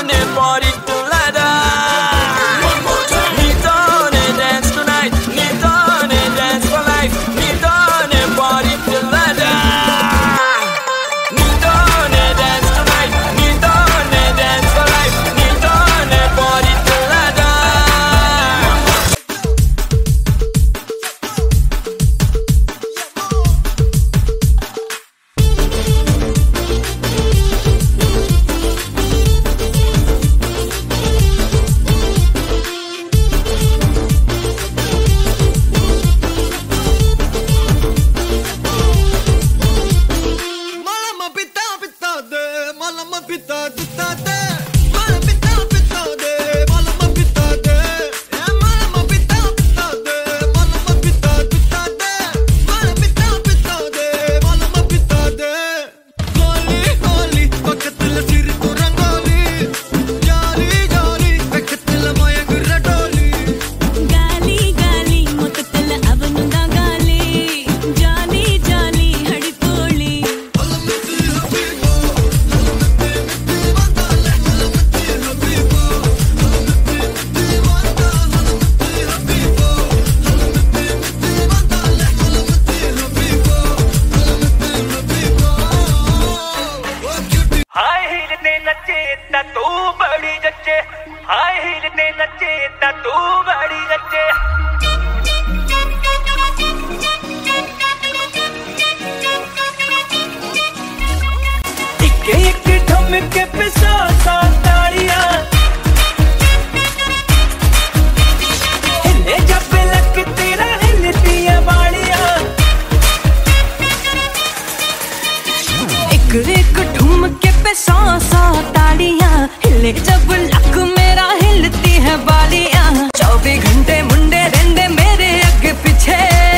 तू बड़ी जच्चे, high heel ते नच्चे तू बड़ी जच्चे। इक्के इक्के ठुमके पे सौ ताड़ियां, हिले जब लक तेरा हिलती है बाड़ियां। एक एक ठुमके पे सौ ताड़ियां, हिले जब लक मेरा हिलती है बालियां। 24 घंटे मुंडे रेंदे मेरे अगे पीछे,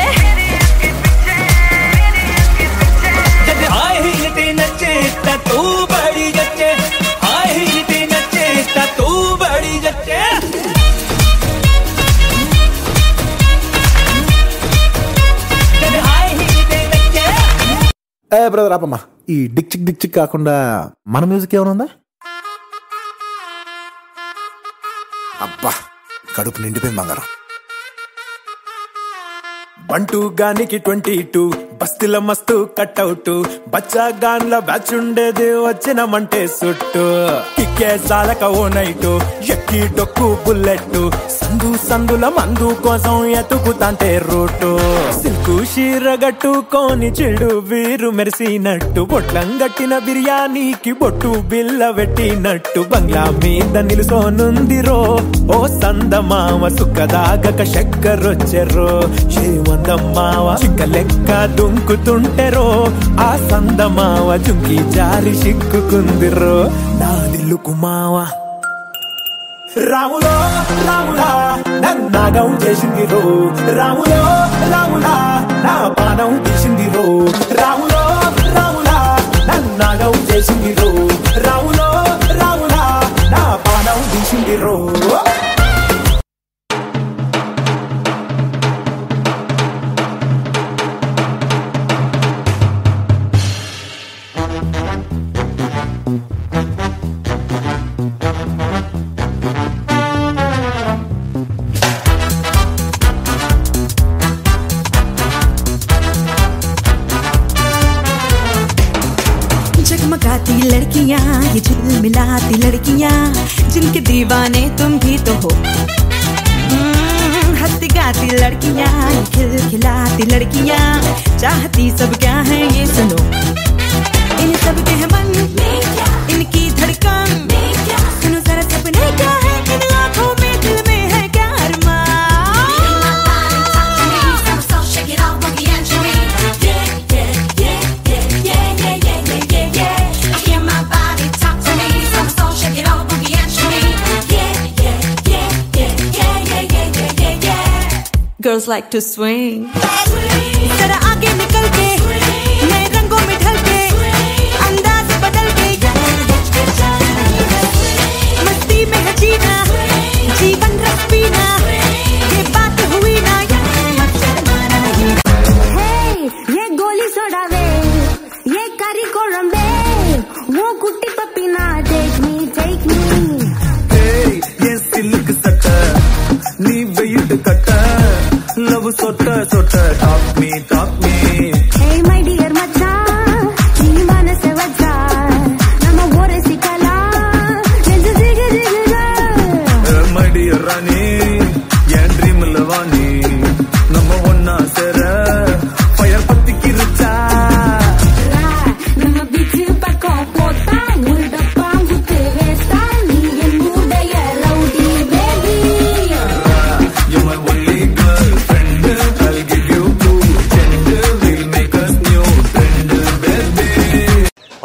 जब हाय हील ते नच्चे तू बड़ी जच्चे, हाय हील ते नच्चे तू बड़ी जच्चे। जब हाय हील ते नच्चे। ఏ బ్రదర్ ఆపమ్మా, ఈ డిక్ చిక్ కాకుండా మన మ్యూజిక్ ఏమైనా ఉందా? అబ్బా కడుపు నిండిపోయింది బంగారం. 1 గానికి 22 బస్తీల మస్తు కట్అవుట్, బచ్చా గాన్ల బ్యాచ్ ఉండేది వచ్చినమంటే సుట్టు. కిక్కే సాలక ఓ నైటు, ఎక్కి డొక్కు బుల్లెట్, సందుల మందు కోసం ఎతుకుతాంటే రూటు. సిల్కు షీరగట్టుకోని చెడు వీరు మెరిసినట్టు, బొట్లం గట్టిన బిర్యానీకి బొట్టు బిల్ల పెట్టినట్టు. బంగ్లా మీద నిలుసోనుందిరో ఓ సందమావ, సుక్కదాగక చక్కరొచ్చెరో చేమందమ్మావ. చిక్క లెక్క దుంకుతుంటెరో ఆ సందమావ, జుంకి జారి సిక్కుకుందిరో నాదిల్లుకు మావ. రాములో రాములా నన్నాగం చేసింది రో, రాములో రాములా నా పానం తీసింది రో. రాములో రాములా నన్నాగం చేసింది రో, రాములో రాములా నా పానం తీసింది రో. जगमगाती लड़कियां, ये झिलमिलाती लड़कियां, जिनके दीवाने तुम भी तो हो। हंसती गाती लड़कियां, ये खिलखिलाती लड़कियां, चाहती सब क्या है ये सुनो। इन सब के है मन, इनकी धड़कन, सुनो जरा सपने क्या है इन आँखों में, दिल में है क्या अरमान। Girls like to swing. जरा आगे निकल के, नए रंगों में ढल के, अंदाज बदल के, मस्ती में है जीना, जीवन रस पीना, ये बात हुई ना Hey, ये गोली सोडा वे, ये करी कोरम वे, वो कुट्टी पपीना, take me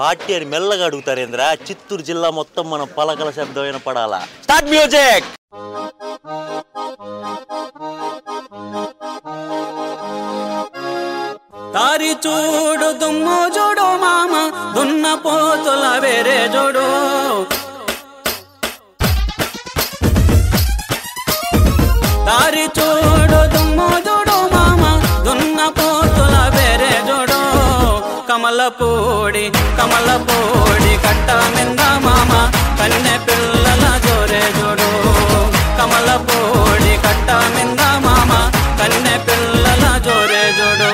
పార్టీ అని మెల్లగా అడుగుతారేంద్రా? చిత్తూరు జిల్లా మొత్తం మనం పలకల శబ్దం వినపడాలా. Start music. దారి చూడు దుమ్ము చూడు మామ, దున్న పోతుల వేరే చూడు. దారి చూడు దుమ్ము చూడు మామ, దున్న పోతుల వేరే చూడు. కమలపూడి కమలపూడి కట్ట మింద మామ, కన్నె పిల్లల జోరే చూడు. కమలపూడి కట్ట మింద మామ, కన్నె పిల్లల జోరే చూడు.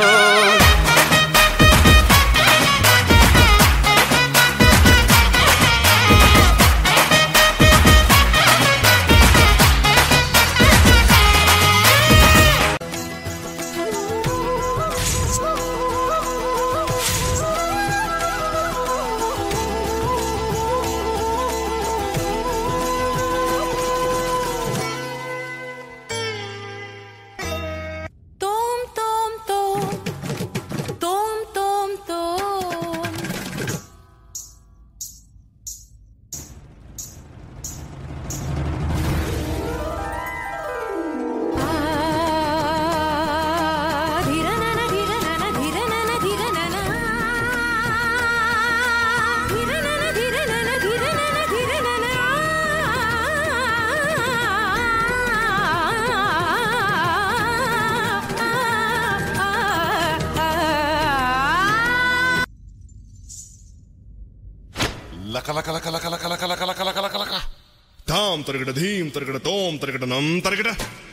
ధాం తరగడ ధీం తరగడ తోం తరగడ నం తరగడ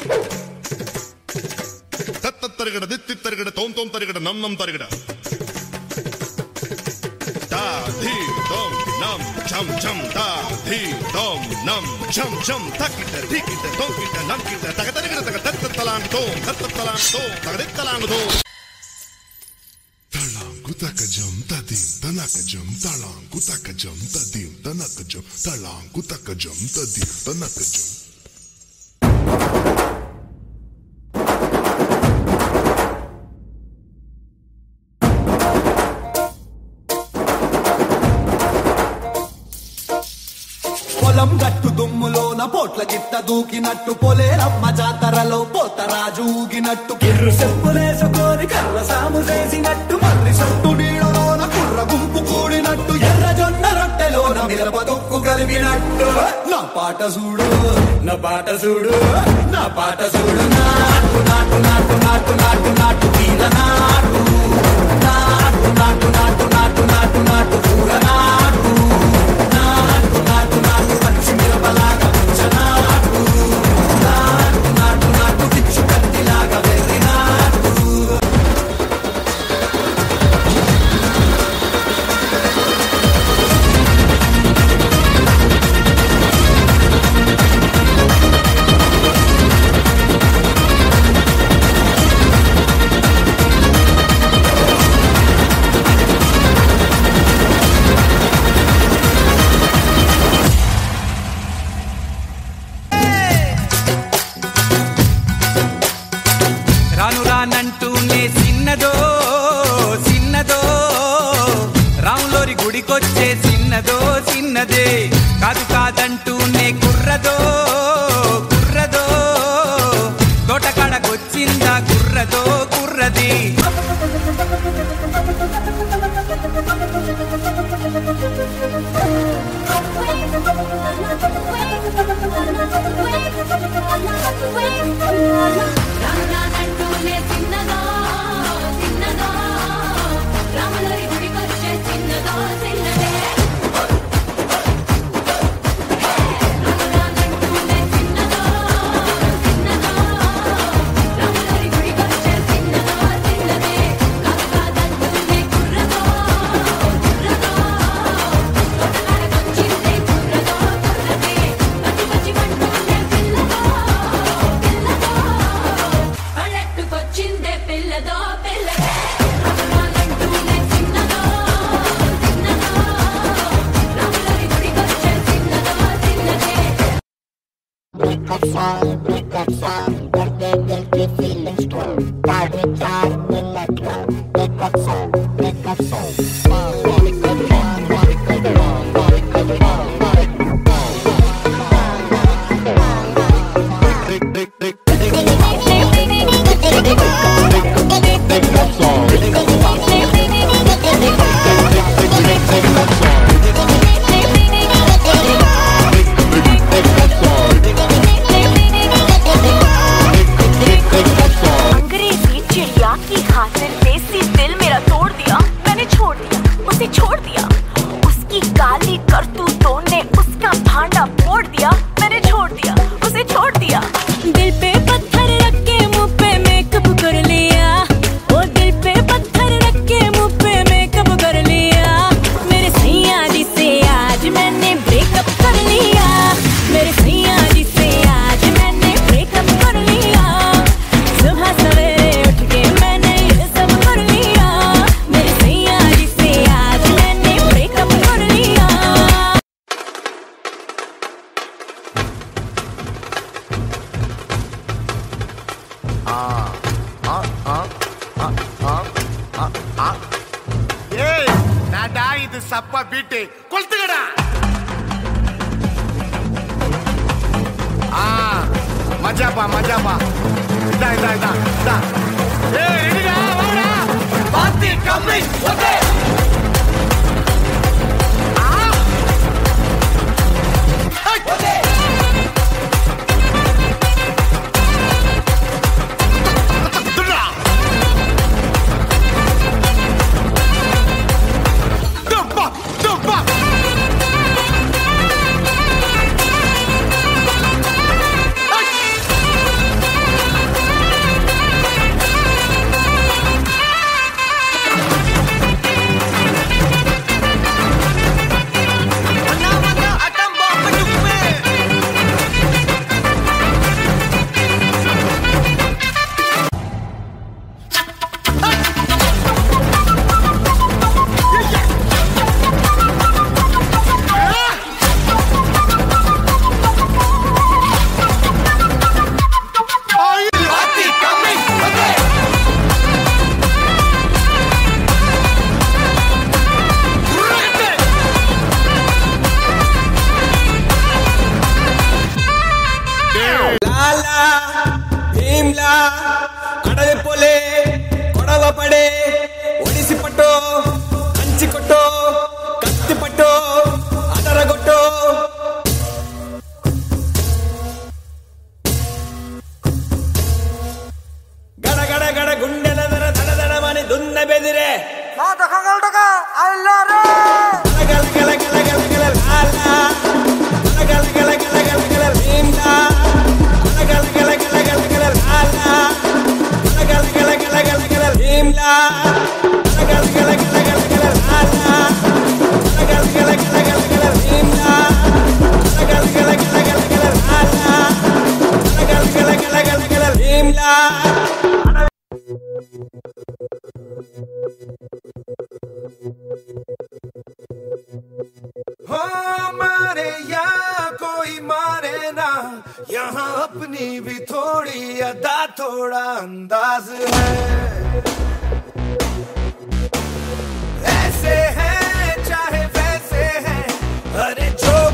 తత్త తరగడ దిత్తి తరగడ తోం తోం తరగడ నం నం తరగడ తా ధీ తోం నం ఛం ఛం తా ధీ తోం నం ఛం ఛం తక్కిట ఠికిట తోకిట నంకిట తగ తరగడ తగ తత్త తలాంగ్ తోం తత్త తలాంగ్ తోం తగ తలాంగ్ తోం Kutakajam tadim tanakajam talang kutakajam tadim tanakajam talang kutakajam tadim tanakajam. పొలం గట్టు దుమ్ములోన పోట్ల గిట్ట దూకినట్టు, పొలేరమ్మ జాతరలో పోతరాజు ఊగినట్టు, కిర్రు చెప్పులేసుకొని కర్ర సాము చేసినట్టు, మర్రి సొట్టు నీళ్ళలోన కుర్ర గుంపు కూడినట్టు, ఎర్ర జొన్న రొట్టెలోన మిరప తొక్కు కలిపినట్టు. నా పాట చూడు నా పాట చూడు నా పాట చూడు, నాటు నాటు నాటు నాటు నాటు నాటు తీర నాటు నాటు నాటు నాటు నాటు నాటు నాటు కూర నాటు నాటు నాటు నాటు పచ్చి మిరపలాగా నాటు నాటు నాటు నాటు పిచ్చు కత్తిలాగా వెర్రి నాటు. రాను రానంటూనే చిన్నదో చిన్నదో, రాములోరి గుడికొచ్చే చిన్నదో చిన్నదే, కాదు కాదంటూనే కుర్రదో కుర్రదో, తోటకాడకొచ్చిందా కుర్రదో కుర్రది. రానంటూనే చిన్నదో చిన్నదో, రాములోరి గుడికొచ్చే చిన్నదో చిన్నదే. రానంటూనే చిన్నదో చిన్నదో, రాములోరి గుడికొచ్చే చిన్నదో చిన్నదే, కాదు కాదంటూనే కుర్రదో కుర్రదో, తోటకాడకొచ్చిందే కుర్రదో కుర్రదే, పచ్చి పచ్చి పంటూనే పిల్లదో పిల్లదో, పల్లెట్టుకొచ్చిందే పిల్లదో పిల్లదే. రానంటూనే చిన్నదో చిన్నదో, రాములోరి గుడికొచ్చే చిన్నదో చిన్నదే. Break that sound, get the feeling strong. Every time we let go, break that sound, break that sound. Break that sound. ஏய் நாடா இது சப்பா பீட்டு கொளுத்துக்கடா. மஜாப்பா மஜாப்பா. இதா இதா இதா இதா. ஏய் ரெடிடா வாடா. பாத்தி கம்மி ஓகே. ಕಡಲೆ ಪೊಲೆ ಕೊಡವ ಪಡೆ ಒಡಿಸಿ ಪಟ್ಟೋ ಕಂಚಿ ಕೊಟ್ಟೋ ಕತ್ತಿ ಪಟ್ಟೋ ಅದರ ಕೊಟ್ಟೋ ಗಡ ಗಡ ಗಡ ಗುಂಡೆನ ದರ ದಡ ದಡ ಮನೆ ದುನ್ನ ಬೆದಿರೆ ಗಲ ಗಲ ಗಲ ಗಲ ಗಲ ಲಾಲ ಗಲ ಗಲ ಗಲ ಗಲ ಗಲ ಭೀಮ್ಲಾ ಗಲ ಗಲ ಗಲ ಗಲ ಗಲ ಲಾಲ ಗಲ ಗಲ ಗಲ ಗಲ ಗಲ ಭೀಮ್ಲಾ ಗಲ ಗಲ ಗಲ ಗಲ ಗಲ ಲಾಲ ಗಲ ಗಲ ಗಲ ಗಲ ಗಲ ಭೀಮ್ಲಾ ಗಲ ಗಲ ಗಲ ಗಲ ಗಲ ಲಾಲ ಗಲ ಗಲ ಗಲ ಗಲ ಗಲ ಭೀಮ್ಲಾ मारे या कोई मारे ना, यहाँ अपनी भी थोड़ी अदा थोड़ा अंदाज है। ऐसे है चाहे वैसे है, अरे जो